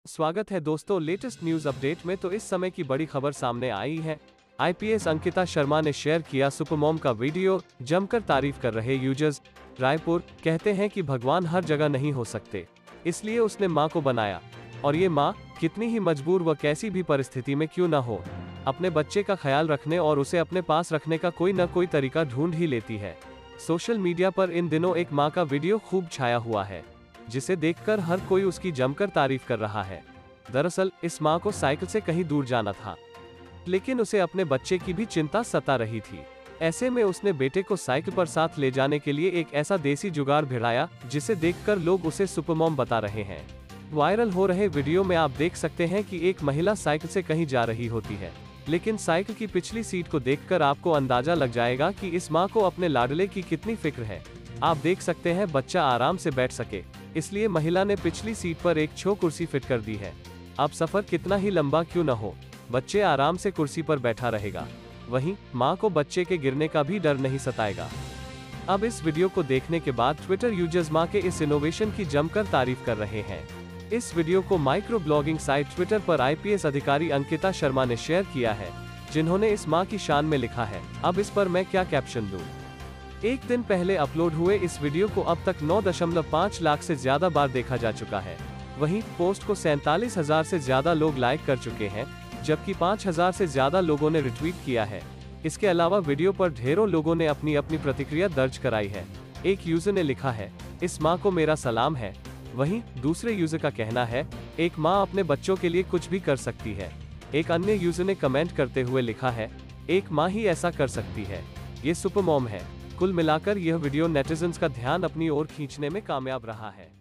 स्वागत है दोस्तों लेटेस्ट न्यूज अपडेट में। तो इस समय की बड़ी खबर सामने आई है। आईपीएस अंकिता शर्मा ने शेयर किया सुपरमॉम का वीडियो, जमकर तारीफ कर रहे यूजर्स। रायपुर कहते हैं कि भगवान हर जगह नहीं हो सकते, इसलिए उसने माँ को बनाया। और ये माँ कितनी ही मजबूर व कैसी भी परिस्थिति में क्यों न हो, अपने बच्चे का ख्याल रखने और उसे अपने पास रखने का कोई न कोई तरीका ढूंढ ही लेती है। सोशल मीडिया पर इन दिनों एक माँ का वीडियो खूब छाया हुआ है, जिसे देखकर हर कोई उसकी जमकर तारीफ कर रहा है। दरअसल इस माँ को साइकिल से कहीं दूर जाना था, लेकिन उसे अपने बच्चे की भी चिंता सता रही थी। ऐसे में उसने बेटे को साइकिल पर साथ ले जाने के लिए एक ऐसा देसी जुगाड़ भिड़ाया, जिसे देखकर लोग उसे सुपरमॉम बता रहे हैं। वायरल हो रहे वीडियो में आप देख सकते हैं कि एक महिला साइकिल से कहीं जा रही होती है, लेकिन साइकिल की पिछली सीट को देखकर आपको अंदाजा लग जाएगा कि इस माँ को अपने लाडले की कितनी फिक्र है। आप देख सकते हैं बच्चा आराम से बैठ सके, इसलिए महिला ने पिछली सीट पर एक छो कुर्सी फिट कर दी है। अब सफर कितना ही लंबा क्यों न हो, बच्चे आराम से कुर्सी पर बैठा रहेगा। वहीं मां को बच्चे के गिरने का भी डर नहीं सताएगा। अब इस वीडियो को देखने के बाद ट्विटर यूजर्स मां के इस इनोवेशन की जमकर तारीफ कर रहे हैं। इस वीडियो को माइक्रो ब्लॉगिंग साइट ट्विटर पर आईपीएस अधिकारी अंकिता शर्मा ने शेयर किया है, जिन्होंने इस मां की शान में लिखा है, अब इस पर मैं क्या कैप्शन दूं। एक दिन पहले अपलोड हुए इस वीडियो को अब तक 9.5 लाख से ज्यादा बार देखा जा चुका है। वहीं पोस्ट को 47,000 से ज्यादा लोग लाइक कर चुके हैं, जबकि 5,000 से ज्यादा लोगों ने रिट्वीट किया है। इसके अलावा वीडियो पर ढेरों लोगों ने अपनी अपनी प्रतिक्रिया दर्ज कराई है। एक यूजर ने लिखा है, इस माँ को मेरा सलाम है। वहीं दूसरे यूजर का कहना है, एक माँ अपने बच्चों के लिए कुछ भी कर सकती है। एक अन्य यूजर ने कमेंट करते हुए लिखा है, एक माँ ही ऐसा कर सकती है, ये सुपरमॉम है। कुल मिलाकर यह वीडियो नेटिजन्स का ध्यान अपनी ओर खींचने में कामयाब रहा है।